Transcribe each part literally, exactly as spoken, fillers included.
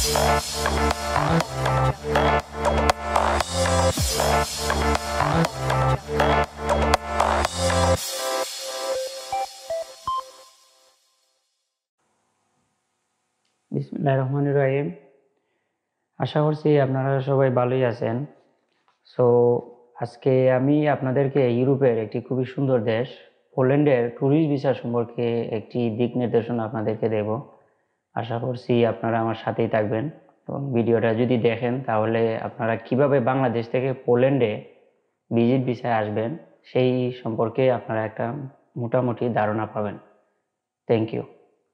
বিসমিল্লাহির রহমানির রহিম। আশা করছি আপনারা সবাই ভালোই আছেন। সো আজকে আমি আপনাদেরকে ইউরোপের একটি খুবই সুন্দর দেশ পোল্যান্ডের ট্যুরিস্ট ভিসা সম্পর্কে একটি দিক নির্দেশনা আপনাদেরকে দেব। আশা করছি আপনারা আমার সাথেই থাকবেন এবং ভিডিওটা যদি দেখেন তাহলে আপনারা কিভাবে বাংলাদেশ থেকে পোল্যান্ডে ভিজিট ভিসায় আসবেন সেই সম্পর্কে আপনারা একটা মোটামুটি ধারণা পাবেন। Thank you.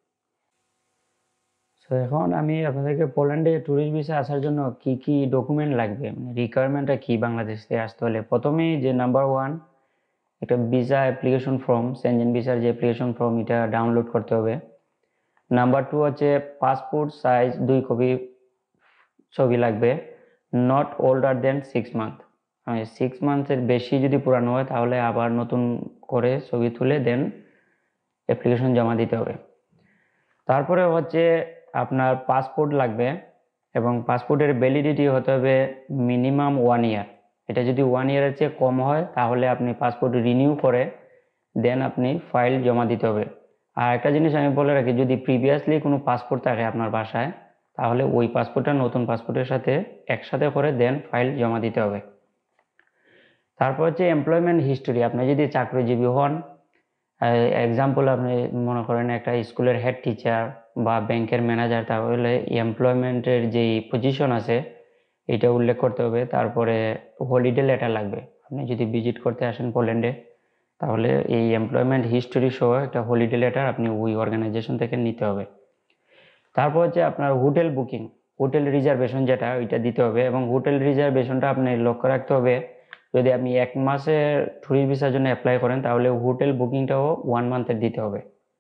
সো এখন আমি আপনাদেরকে পোল্যান্ডে ট্যুরিস্ট ভিসা আসার জন্য কি কি ডকুমেন্ট লাগবে, মানে রিকোয়ারমেন্টটা কি বাংলাদেশ থেকে আসতে হলে, প্রথমেই যে নাম্বার ওয়ান একটা ভিসা অ্যাপ্লিকেশন ফর্ম, সেনজেন ভিসার যে অ্যাপ্লিকেশন ফর্ম এটা ডাউনলোড করতে হবে। নাম্বার টু হচ্ছে পাসপোর্ট সাইজ দুই কপি ছবি লাগবে, not older than six month. Six মান্থের বেশি যদি পুরানো হয় তাহলে আবার নতুন করে ছবি তুলে দেন অ্যাপ্লিকেশন জমা দিতে হবে। তারপরে হচ্ছে আপনার পাসপোর্ট লাগবে এবং পাসপোর্টের ভ্যালিডিটি হতে হবে মিনিমাম ওয়ান ইয়ার। এটা যদি ওয়ান ইয়ারের চেয়ে কম হয় তাহলে আপনি পাসপোর্ট রিনিউ করে দেন আপনি ফাইল জমা দিতে হবে। আর একটা জিনিস আমি বলে রাখি, যদি প্রিভিয়াসলি কোনো পাসপোর্ট থাকে আপনার বাসায় তাহলে ওই পাসপোর্টটা নতুন পাসপোর্টের সাথে একসাথে করে দেন ফাইল জমা দিতে হবে। তারপর হচ্ছে এমপ্লয়মেন্ট হিস্টোরি, আপনি যদি চাকরিজীবী হন, এক্সাম্পল আপনি মনে করেন একটা স্কুলের হেড টিচার বা ব্যাংকের ম্যানেজার, তাহলে এমপ্লয়মেন্টের যেই পজিশন আছে এটা উল্লেখ করতে হবে। তারপরে হলিডে লেটার লাগবে, আপনি যদি ভিজিট করতে আসেন পোল্যান্ডে তাহলে এই এমপ্লয়মেন্ট হিস্টোরি সহ একটা হলিডে লেটার আপনি ওই অর্গানাইজেশন থেকে নিতে হবে। তারপর হচ্ছে আপনার হোটেল বুকিং, হোটেল রিজার্ভেশন যেটা ওইটা দিতে হবে এবং হোটেল রিজার্ভেশনটা আপনি লক্ষ্য রাখতে হবে, যদি আপনি এক মাসের ট্যুরিস্ট ভিসার জন্য অ্যাপ্লাই করেন তাহলে হোটেল বুকিংটাও ওয়ান মান্থের দিতে হবে।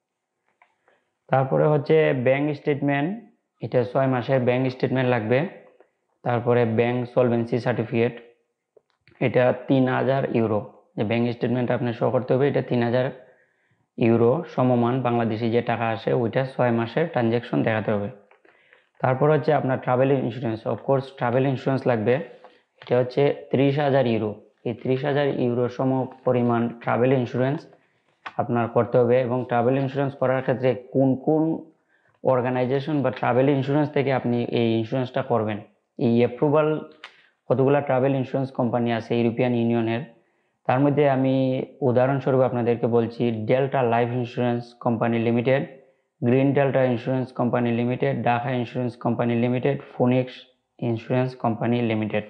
তারপরে হচ্ছে ব্যাংক স্টেটমেন্ট, এটা ছয় মাসের ব্যাংক স্টেটমেন্ট লাগবে। তারপরে ব্যাংক সলভেন্সি সার্টিফিকেট, এটা তিন হাজার ইউরো, যে ব্যাংক স্টেটমেন্ট আপনি শো করতে হবে এটা তিন হাজার ইউরো সমমান বাংলাদেশি যে টাকা আসে ওইটা ছয় মাসের ট্রানজ্যাকশন দেখাতে হবে। তারপর হচ্ছে আপনার travel insurance, of course travel insurance লাগবে, এটা হচ্ছে ত্রিশ হাজার ইউরো। এই ত্রিশ হাজার ইউরো সম পরিমাণ ট্রাভেল ইন্স্যুরেন্স আপনার করতে হবে। এবং ট্রাভেল ইন্স্যুরেন্স করার ক্ষেত্রে কোন কোন অর্গানাইজেশন বা ট্রাভেল ইন্স্যুরেন্স থেকে আপনি এই ইন্স্যুরেন্সটা করবেন, এই অ্যাপ্রুভাল কতগুলো ট্রাভেল ইন্স্যুরেন্স কোম্পানি আছে ইউরোপিয়ান ইউনিয়নের, তার মধ্যে আমি উদাহরণস্বরূপ আপনাদেরকে বলছি Delta Life Insurance Company Limited, Green Delta Insurance Company Limited, Dhaka Insurance Company Limited, Phoenix Insurance Company Limited.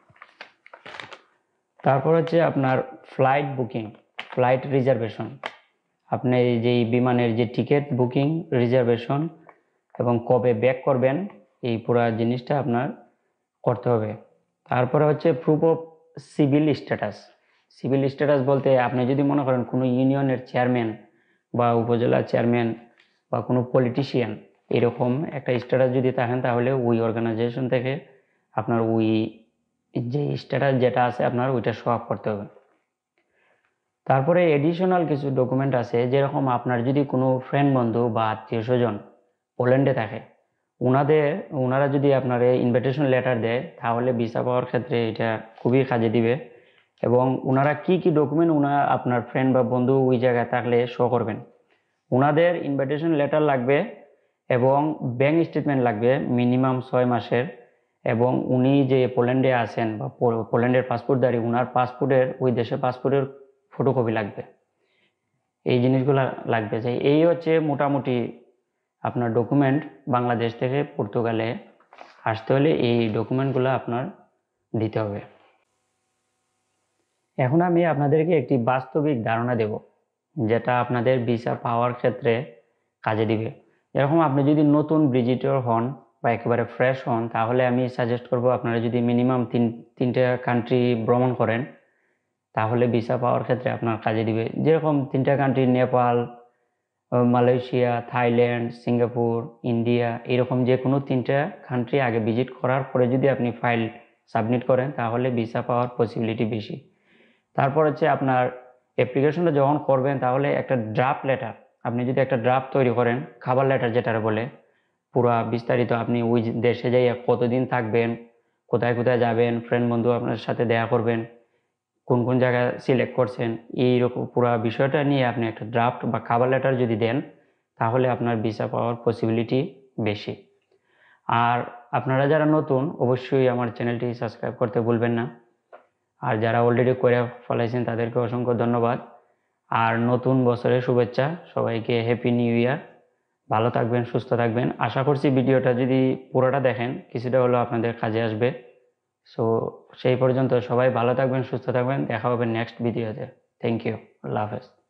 তারপর হচ্ছে আপনার ফ্লাইট বুকিং, ফ্লাইট রিজার্ভেশন, আপনি যেই বিমানের যে টিকিট বুকিং রিজার্ভেশন এবং কবে ব্যাক করবেন এই পুরো জিনিসটা আপনার করতে হবে। তারপরে হচ্ছে proof of civil status, civil status বলতে আপনি যদি মনে করেন কোনো ইউনিয়নের চেয়ারম্যান বা উপজেলা চেয়ারম্যান বা কোনো পলিটিশিয়ান এরকম একটা স্ট্যাটাস যদি থাকেন তাহলে ওই অর্গানাইজেশন থেকে আপনার ওই যে স্ট্যাটাস যেটা আছে আপনার ওইটা শো আপ করতে হবে। তারপরে এডিশনাল কিছু ডকুমেন্ট আছে, যেরকম আপনার যদি কোনো ফ্রেন্ড বন্ধু বা আত্মীয় স্বজন পোল্যান্ডে থাকে ওনাদের ওনারা যদি আপনার ইনভিটেশন লেটার দেয় তাহলে ভিসা পাওয়ার ক্ষেত্রে এটা খুবই কাজে দিবে। এবং ওনারা কি কি ডকুমেন্ট ওনারা আপনার ফ্রেন্ড বা বন্ধু ওই জায়গায় থাকলে শো করবেন, ওনাদের ইনভিটেশন লেটার লাগবে এবং ব্যাংক স্টেটমেন্ট লাগবে মিনিমাম ছয় মাসের, এবং উনি যে পোল্যান্ডে আছেন বা পোল্যান্ডের পাসপোর্টধারী ওনার পাসপোর্টের ওই দেশের পাসপোর্টের ফটোকপি লাগবে। এই জিনিসগুলো লাগবে। যে এই হচ্ছে মোটামুটি আপনার ডকুমেন্ট বাংলাদেশ থেকে পর্তুগালে আসতে হলে এই ডকুমেন্টগুলো আপনার দিতে হবে। এখন আমি আপনাদেরকে একটি বাস্তবিক ধারণা দেব যেটা আপনাদের ভিসা পাওয়ার ক্ষেত্রে কাজে দিবে। এরকম আপনি যদি নতুন ভিজিটর হন বা একেবারে ফ্রেশ হন তাহলে আমি সাজেস্ট করব আপনারা যদি মিনিমাম তিন তিনটে কান্ট্রি ভ্রমণ করেন তাহলে ভিসা পাওয়ার ক্ষেত্রে আপনার কাজে দিবে। যেরকম তিনটা country Nepal, Malaysia, Thailand, Singapore, India, এরকম যে কোনো তিনটা কান্ট্রি আগে ভিজিট করার পরে যদি আপনি ফাইল সাবমিট করেন তাহলে ভিসা পাওয়ার পসিবিলিটি বেশি। তারপর হচ্ছে আপনার অ্যাপ্লিকেশনটা যখন করবেন তাহলে একটা ড্রাফট লেটার, আপনি যদি একটা ড্রাফট তৈরি করেন খাবার লেটার যেটা বলে, পুরা বিস্তারিত আপনি ওই যে দেশে যাই কতদিন থাকবেন, কোথায় কোথায় যাবেন, ফ্রেন্ড বন্ধু আপনার সাথে দেখা করবেন, কোন কোন জায়গা সিলেক্ট করছেন, এইরকম পুরো বিষয়টা নিয়ে আপনি একটা ড্রাফট বা কভার লেটার যদি দেন তাহলে আপনার ভিসা পাওয়ার পসিবিলিটি বেশি। আর আপনারা যারা নতুন অবশ্যই আমার চ্যানেলটি সাবস্ক্রাইব করতে ভুলবেন না, আর যারা অলরেডি করে ফেলাইছেন তাদেরকে অসংখ্য ধন্যবাদ। আর নতুন বছরের শুভেচ্ছা সবাইকে, হ্যাপি নিউ ইয়ার। ভালো থাকবেন, সুস্থ থাকবেন। আশা করছি ভিডিওটা যদি পুরোটা দেখেন কিছুটা হলেও আপনাদের কাজে আসবে। সো সেই পর্যন্ত সবাই ভালো থাকবেন, সুস্থ থাকবেন, দেখা হবে নেক্সট ভিডিওতে। থ্যাংক ইউ, আল্লাহ হাফেজ।